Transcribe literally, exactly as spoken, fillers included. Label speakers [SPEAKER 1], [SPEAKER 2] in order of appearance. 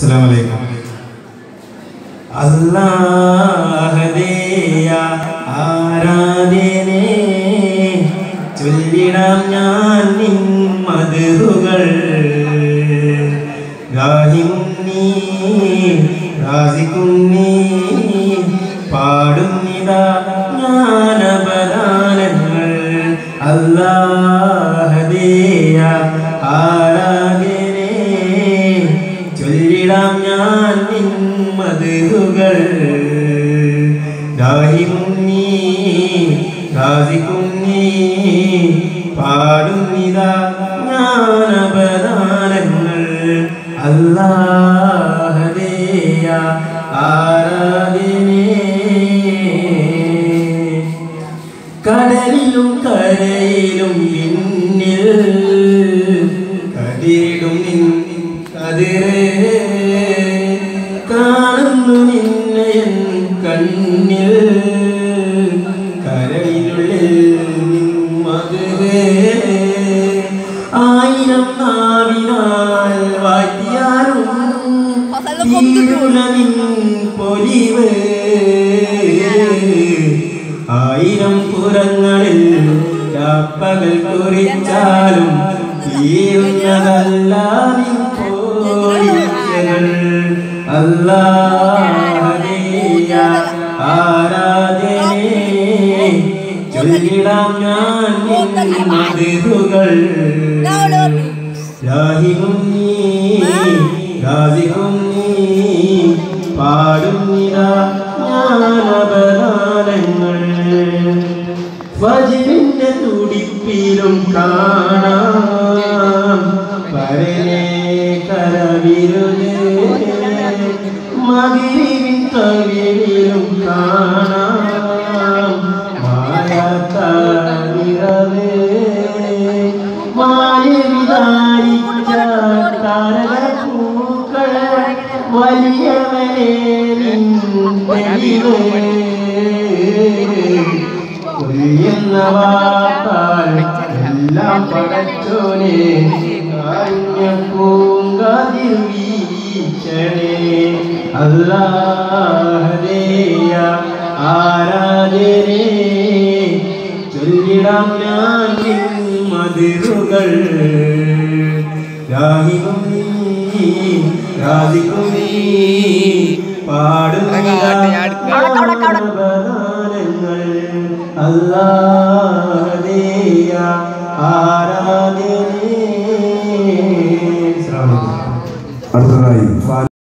[SPEAKER 1] السلام عليكم. الله ديا ആരാധനെ ചൊല്ലിടാം ഞാൻ നിൻ മദ്ഹുകൾ രാഹിമുന്നീ റാസികുന്നീ പാടുന്നിതാ ജ്ഞാനപദാനങ്ങൾ അല്ലാഹ് ദിയാ ആരാധനെ ചൊല്ലിടാം ഞാൻ നിൻ മദ്ഹുകൾ രാഹിമുന്നീ റാസികുന്നീ പാടുന്നിതാ ജ്ഞാനപദാനങ്ങൾ അല്ലാഹ് ദിയാ ആരാധനെ കടലിലും കരയിലും നിന്നിൽ കതിരിടും നിൻ കതിരേ കാണുന്നു നിന്നെ എൻ കണ്ണിൽ കരയിലുള്ളിൽ നിൻ മധുരേ ആയിരം നാവിനാൽ വാഴ്ത്തിയാലും തീരുല നിൻ പൊലിവ് ആയിരം പുറങ്ങളിൽ രാപ്പകൽ കുറിച്ചാലും തീരുന്നതല്ല നിൻ പോരിച്ചകൾ അല്ലാഹ് ദിയാ ആരാധനെ ചൊല്ലിടാം ഞാൻ നിൻ മദ്ഹുകൾ രാഹിമുന്നീ റാസികുന്നീ പാടുന്നിതാ ജ്ഞാനപദാനങ്ങൾ ഫജ്റിന്റെ തുടിപ്പിലും കാണാം പരനെ കരവിരുത് മഗ്രിബിൻ തവിലും കാണാം മായാത്താനിറവ് മായവിധാരിച്ച താരകപ്പൂക്കൾ വലിയവനെ നിൻ തെളിവ് കൊല്ലുന്ന വാക്കാൽ എല്ലാം പടച്ചോനെ കാരുണ്യ പൂങ്കാതിൽ വീശണേ അല്ലാഹ് ദിയാ ആരാധനെ ചൊല്ലിടാം ഞാൻ നിൻ മദ്ഹുകൾ രാഹിമുന്നീ റാസികുന്നീ പാടുന്നപദാനങ്ങൾ അല്ലാഹ് ദിയാ ആരാധനെ. അടുത്തതായി